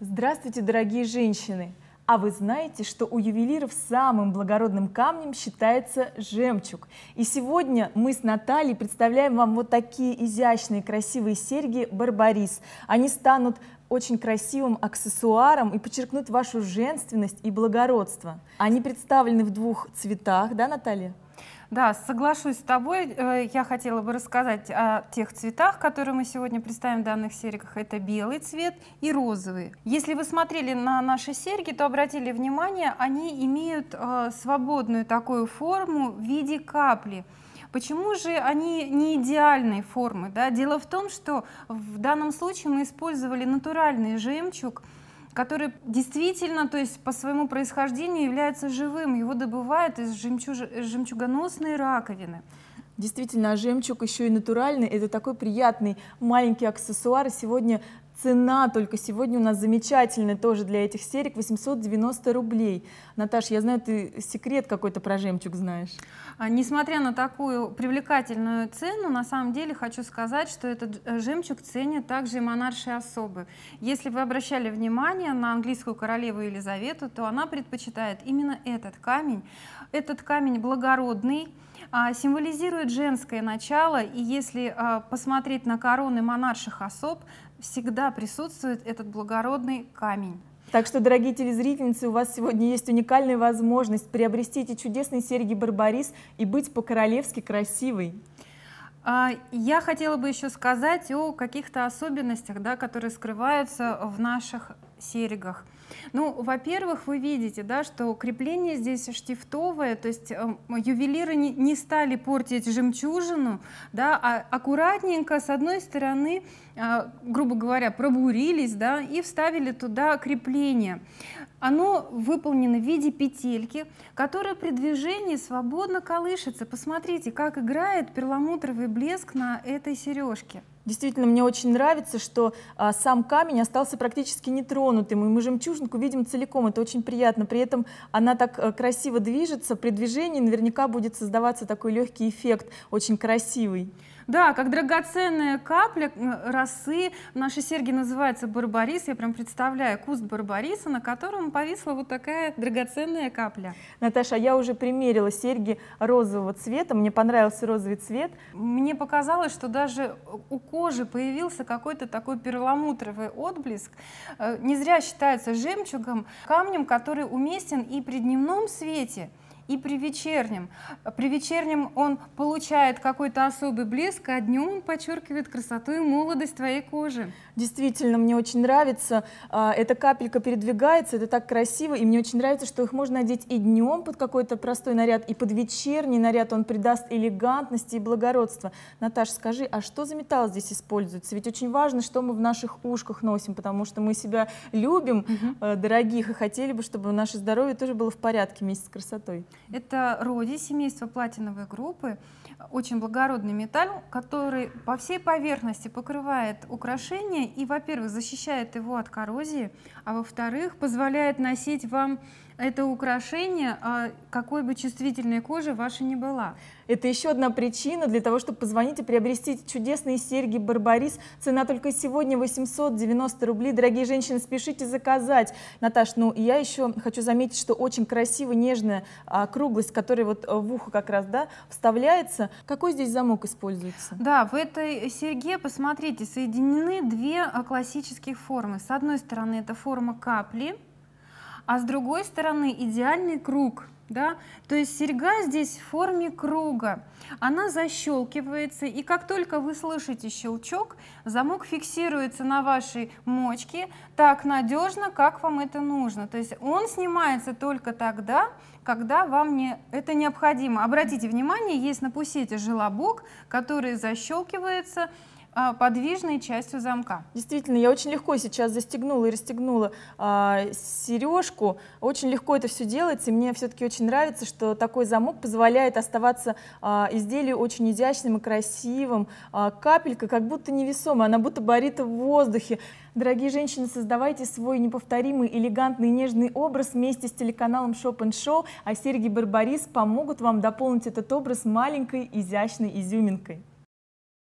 Здравствуйте, дорогие женщины! А вы знаете, что у ювелиров самым благородным камнем считается жемчуг? И сегодня мы с Натальей представляем вам вот такие изящные, красивые серьги Барбарис. Они станут очень красивым аксессуаром и подчеркнут вашу женственность и благородство. Они представлены в двух цветах, да, Наталья? Да, соглашусь с тобой. Я хотела бы рассказать о тех цветах, которые мы сегодня представим в данных серьгах. Это белый цвет и розовый. Если вы смотрели на наши серьги, то обратили внимание, они имеют свободную такую форму в виде капли. Почему же они не идеальной формы? Да? Дело в том, что в данном случае мы использовали натуральный жемчуг, который действительно, то есть по своему происхождению является живым. Его добывают из жемчугоносной раковины. Действительно, жемчуг еще и натуральный. Это такой приятный маленький аксессуар. Сегодня цена только сегодня у нас замечательная тоже для этих серег — 890 рублей. Наташ, я знаю, ты секрет какой-то про жемчуг знаешь. Несмотря на такую привлекательную цену, на самом деле хочу сказать, что этот жемчуг ценят также и монаршие особы. Если вы обращали внимание на английскую королеву Елизавету, то она предпочитает именно этот камень. Этот камень благородный, символизирует женское начало, и если посмотреть на короны монарших особ, всегда присутствует этот благородный камень. Так что, дорогие телезрительницы, у вас сегодня есть уникальная возможность приобрести эти чудесные серьги Барбарис и быть по-королевски красивой. Я хотела бы еще сказать о каких-то особенностях, да, которые скрываются в наших серьгах. Ну, во-первых, вы видите, да, что крепление здесь штифтовое, то есть ювелиры не стали портить жемчужину, да, а аккуратненько с одной стороны, грубо говоря, пробурились, да, и вставили туда крепление. Оно выполнено в виде петельки, которая при движении свободно колышется. Посмотрите, как играет перламутровый блеск на этой сережке. Действительно, мне очень нравится, что сам камень остался практически нетронутым, и мы жемчужинку видим целиком, это очень приятно. При этом она так красиво движется, при движении наверняка будет создаваться такой легкий эффект, очень красивый. Да, как драгоценная капля росы. Наши серьги называются Барбарис. Я прям представляю куст Барбариса, на котором повисла вот такая драгоценная капля. Наташа, я уже примерила серьги розового цвета, мне понравился розовый цвет. Мне показалось, что даже у кожи появился какой-то такой перламутровый отблеск. Не зря считается жемчугом камнем, который уместен и при дневном свете, и при вечернем. При вечернем он получает какой-то особый блеск, а днем он подчеркивает красоту и молодость твоей кожи. Действительно, мне очень нравится. Эта капелька передвигается, это так красиво, и мне очень нравится, что их можно надеть и днем под какой-то простой наряд, и под вечерний наряд. Он придаст элегантности и благородства. Наташа, скажи, а что за металл здесь используется? Ведь очень важно, что мы в наших ушках носим, потому что мы себя любим, дорогих, и хотели бы, чтобы наше здоровье тоже было в порядке вместе с красотой. Это роди, семейство платиновой группы, очень благородный металл, который по всей поверхности покрывает украшение и, во-первых, защищает его от коррозии, а во-вторых, позволяет носить вам это украшение, какой бы чувствительной кожа ваша ни была. Это еще одна причина для того, чтобы позвонить и приобрести эти чудесные серьги Барбарис. Цена только сегодня 890 рублей. Дорогие женщины, спешите заказать. Наташ, ну я еще хочу заметить, что очень красивая, нежная округлость, которая вот в ухо как раз, да, вставляется. Какой здесь замок используется? Да, в этой серьге, посмотрите, соединены две классических формы. С одной стороны это форма капли, а с другой стороны идеальный круг. Да? То есть серьга здесь в форме круга, она защелкивается, и как только вы слышите щелчок, замок фиксируется на вашей мочке так надежно, как вам это нужно. То есть он снимается только тогда, когда вам это необходимо. Обратите внимание, есть на пусете желобок, который защелкивается подвижной частью замка. Действительно, я очень легко сейчас застегнула и расстегнула сережку. Очень легко это все делается, и мне все-таки очень нравится, что такой замок позволяет оставаться изделию очень изящным и красивым. Капелька как будто невесомая, она будто парит в воздухе. Дорогие женщины, создавайте свой неповторимый, элегантный, нежный образ вместе с телеканалом Shop & Show, а серьги Барбарис помогут вам дополнить этот образ маленькой изящной изюминкой.